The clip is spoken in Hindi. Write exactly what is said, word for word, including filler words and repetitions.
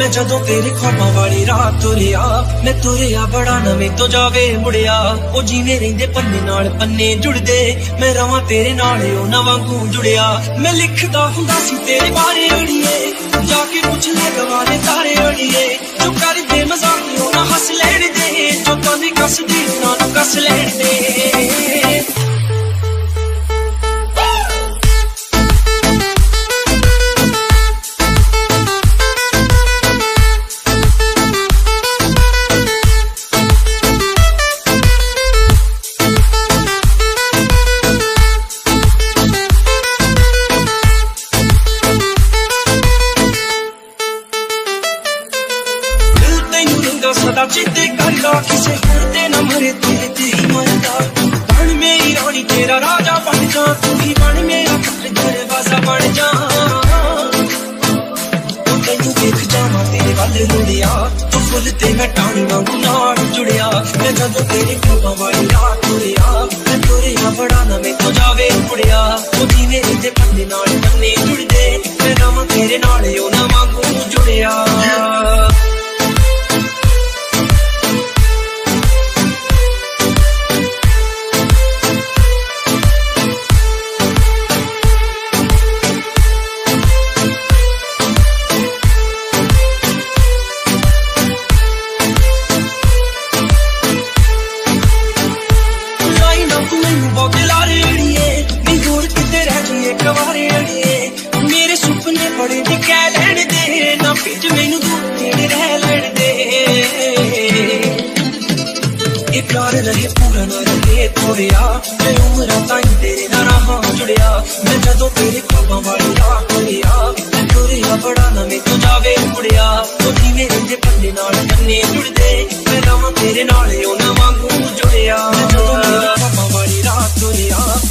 मैं जदों तेरे ख्वाबां वाली रात तुरिया, मैं तुरिया बड़ा नवें तो जावे मुड़िया। ओ जिवें रहिंदे पन्ने नाल पन्ने जुड़दे, मैं रवां तेरे नाल ओ ना वांगू जुड़िया। मैं लिखदा हुंदा सी तेरे बारे अड़िए, जाके पुछ ले गवारे तारे अड़िए। जो कर दे मजाक ओ ना हस लैण दे, जो ताने कस दी ना कस लैण दे। सदा चेते कर ला किसे होर ते न मरे तेरे ते ही मरदा। बन मेरी रानी तेरा राजा बन जा, तू ही बन मेरा दरवाजा बन जा। तेनू देख जावां तेरे वल रुड़िया, तू फुल ते मैं टाणी वांगू नाल जुड़िया। मैं जदों तेरे ख्वाबां वाली रात तुरिया, मैं तुरिया बड़ा नवें तो जावे मुड़िया। ओ जिवें रहिंदे पन्ने नाल पन्ने जुड़दे, मैं रवां तेरे नाल ओ ना वांगू जुड़िया। मेरे सुपने बड़े दिखा लैण दे, ना बिच मैनू दूर नेड़े रह लैण दे। ये प्यार रहे पूरा ना रहे थोड़िया, मैं उमरां ताईं तेरे नाल रहां जुड़िया। मैं जदों तेरे ख्वाबां वाली रात तुरिया, मैं तुरिया बड़ा नवें तो जावे मुड़िया। ओ जिवें रहिंदे पन्ने नाल पन्ने जुड़दे, मैं रवां तेरे नाल ओ ना वांगू जुड़िया। मैं जदों तेरे ख्वाबां वाली रात तुरिया,